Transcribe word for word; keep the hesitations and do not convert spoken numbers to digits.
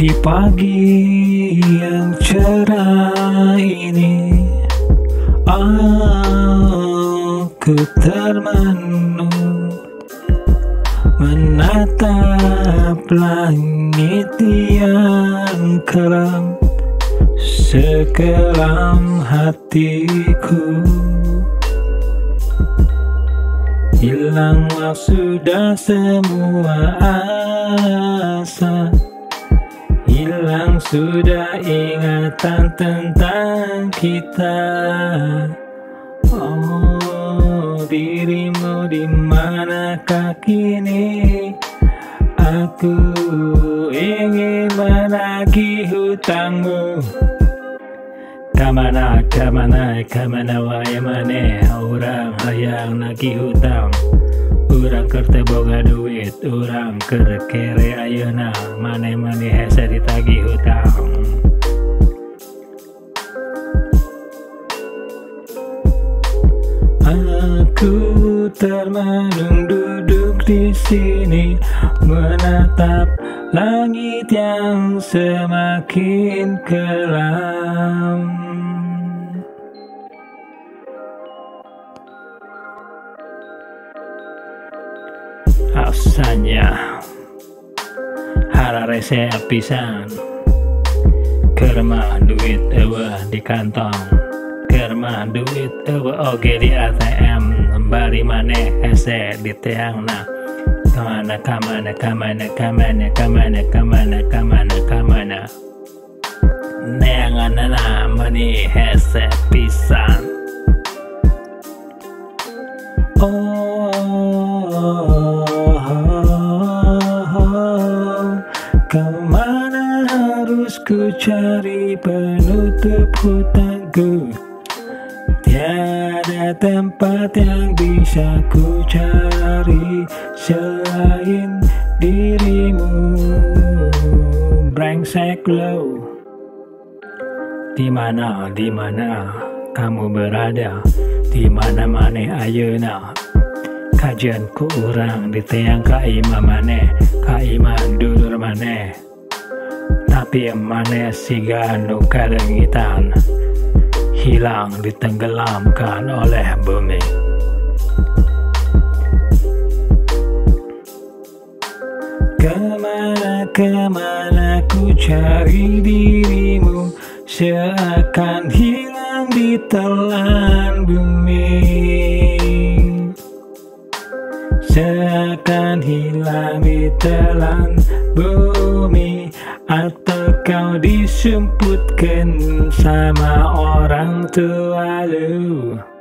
Di pagi yang cerah ini, aku termenung menatap langit yang kelam, sekelam hatiku. Hilanglah sudah semua asa, hilang sudah ingatan tentang kita. Oh, dirimu di manakah kini? Aku ingin menagih hutangmu. Kamana, kamana, kamana wae maneh orang hayang nagih hutang. Urang keur teu boga duit, urang keur kere ayeuna, maneh-maneh hese ditagih hutang. Aku termenung duduk di sini, menatap langit yang semakin kelam. Asalnya hararese pisan, keur mah duit eueuh di kantong, keur mah duit eueuh oge di A T M, bari maneh hese di teangna. Kamana kamana kamana kamana kamana kamana kamana kamana neanganana meni hese pisan. Oh, kemana harus ku cari penutup hutangku? Tiada tempat yang bisa ku cari selain dirimu. Brengsek lo, dimana dimana kamu berada? Dimana maneh ayeuna? Kajian ku urang di teang ka imah maneh, ka imah dulur maneh. Tapi maneh siga nu kalengitan, hilang ditenggelamkan oleh bumi. Kemana kemana ku cari dirimu, seakan hilang di telan bumi. Seakan hilang di telan bumi, atau kau disumputkan sama orang tua lu.